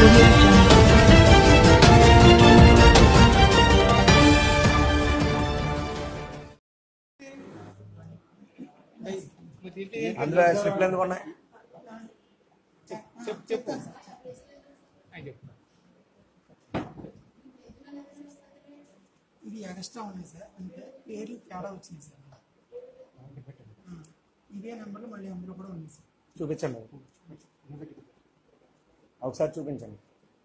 Audio Jungle. అందులో స్లిప్లు ఎందుకు ఉన్నాయి? చెప్పు ఇది ఎక్స్ట్రా ఉంది సార్, అంటే పేర్లు తేడా వచ్చింది సార్. ఇదే నెంబర్లో మళ్ళీ అందులో కూడా ఉంది సార్. చూపించండి, ఒకసారి చూపించండి.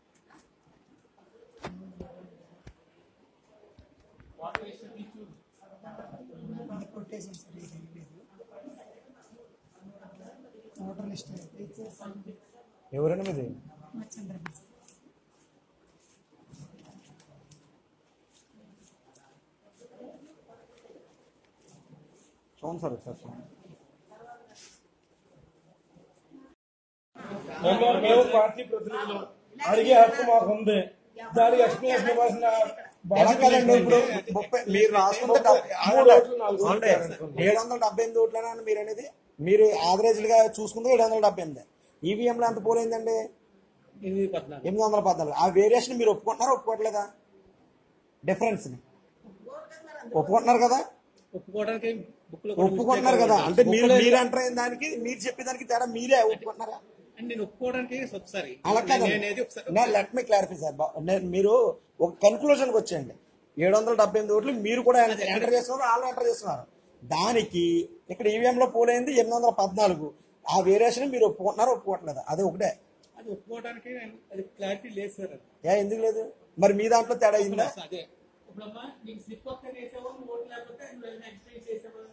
ఇది కొట్టేసాం సార్, ఇది లేదు. ఓటర్ లిస్ట్ ఎవరైనా మీది చంద్రబాబు సార్. చూడండి సార్ ఒకసారి చూడండి. మేము పార్టీ ప్రతినిధులు అడిగే హక్కు మాకు ఉంది. దానికి ఎక్స్ప్లెనేషన్ ఇవ్వాల్సిన ఎలా కదండి ఇప్పుడు మీరు రాసుకుంటే 778 ఓట్లేనా మీరు అనేది? మీరు యావరేజ్ గా చూసుకుంటే 778. ఈవీఎంలో ఎంత పోలైందండి? 814. ఆ వేరియేషన్ మీరు ఒప్పుకుంటున్నారా ఒప్పుకోవట్లేదా? డిఫరెన్స్ ఒప్పుకుంటున్నారు కదా? ఒప్పుకుంటున్నారు కదా? అంటే మీరు ఎంటర్ అయిన దానికి మీరు చెప్పేదానికి తేడా మీరే ఒప్పుకుంటున్నారా? నేను ఒప్పుకోవడానికి ఒకసారి అలా కాదండి, లెట్ మీ క్లారిఫై సార్. మీరు ఒక కన్క్లూజన్ కి వచ్చేయండి. 778 ఓట్లు మీరు కూడా ఎంటర్ చేస్తున్నారు, వాళ్ళు ఎంటర్ చేస్తున్నారు. దానికి ఇక్కడ ఈవీఎం లో పోలైంది 814. ఆ వేరియేషన్ మీరు ఒప్పుకుంటున్నారా ఒప్పుకోవట్లేదా? అది ఒకటే. అది ఒప్పుకోవడానికి అది క్లారిటీ లేదు సార్. ఎందుకు లేదు? మరి మీ దాంట్లో తేడా అయిందా? అదే ఇప్పుడమ్మా నీకు స్లిప్ ఒక్క చేసావా, ఓటు లేకపోతే ఎక్స్చేంజ్ చేసావా?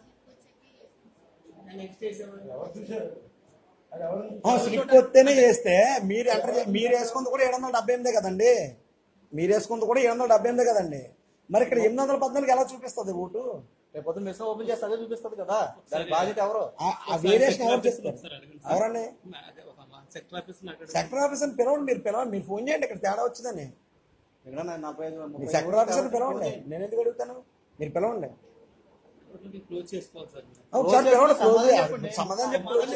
స్లిప్ వస్తేనే చేస్తే మీరు ఎంటర్ మీరు వేసుకుంది కూడా 778 కదండి. మీరు వేసుకుంది కూడా 778 కదండి. మరి ఇక్కడ 814 ఎలా చూపిస్తుంది ఓటు? రేపు మిషన్ ఓపెన్ చేస్తే అదే చూపిస్తుంది కదా. దాని బాధ్యత ఎవరు? ఆ వేరియేషన్ ఎవరు చేస్తారు? ఎవరండి? సెక్టర్ ఆఫీసర్ పిలవండి, మీరు ఫోన్ చేయండి. ఇక్కడ తేడా వచ్చిందని సెక్టర్ ఆఫీసర్ పిలవండి. నేను ఎందుకు అడుగుతాను? మీరు పిలవండి. సమాధానం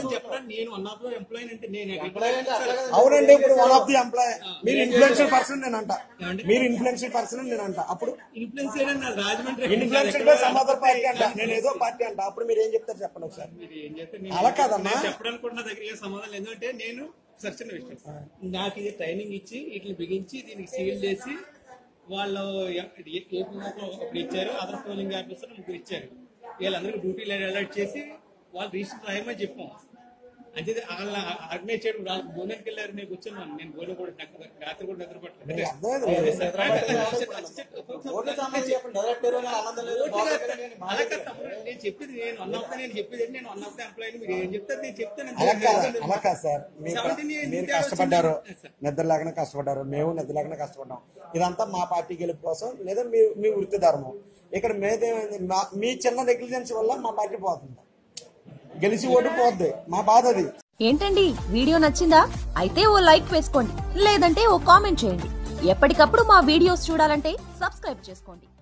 అవునండి. ఇప్పుడు వన్ ఆఫ్ ది ఎంప్లాయ్ మీరు ఇన్ఫ్లుయెన్షియల్ పర్సన్ నేనంట. మీరు ఇన్ఫ్లుయెన్షియల్ పర్సన్ నేనంట. అప్పుడు influential by some other party అంట, నేను ఏదో పార్టీ అంట. అప్పుడు మీరు ఏం చెప్తారు చెప్పండి ఒకసారి. అలా కాదమ్మా చెప్పడానుకున్న దగ్గర సమాధానం ఏంటంటే నేను సర్చన విషయం నాకు ఇది ట్రైనింగ్ ఇచ్చి ఇట్లా బిగించి దీనికి సీల్ చేసి వాళ్ళు ఒకటి ఇచ్చారు. అదర్ పోలింగ్ ఆఫీసర్ ముగ్గురు ఇచ్చారు. వీళ్ళందరికీ డ్యూటీలు అలర్ట్ చేసి వాళ్ళు రిజిస్టర్ రాయమని చెప్పాం. అంటే వాళ్ళ ఆర్గనైజ్ చేయడం బోనెట్కి వెళ్ళారు. నేను కూర్చున్నాను. నేను బోనె కూడా రాత్రి కూడా నిద్ర పట్టలేదు. నేను చెప్పేది నేను అన్నప్పుడు నేను చెప్పేది నేను అన్నప్పుడు ఎంప్లాయీ మీరు ఏం చెప్తారు నేను చెప్తాను. అలా కాదు సార్. మీరు కష్టపడ్డారు, నిద్ర లేకుండా కష్టపడ్డారు, మేము నిద్ర లేకుండా కష్టపడ్డాం. ఇదంతా మా పార్టీ గెలుపు కోసం లేదా మీ వృత్తి ధర్మం. ఇక్కడ మేదేమైంది? మీ చిన్న నెగ్లిజెన్స్ వల్ల మా పార్టీ పోతుంది, గెలిచి ఓటు పోద్ది. మా బాధ అది. ఏంటండి వీడియో నచ్చిందా? అయితే ఓ లైక్ వేసుకోండి, లేదంటే ఓ కామెంట్ చేయండి. ఎప్పటికప్పుడు మా వీడియోస్ చూడాలంటే సబ్స్క్రైబ్ చేసుకోండి.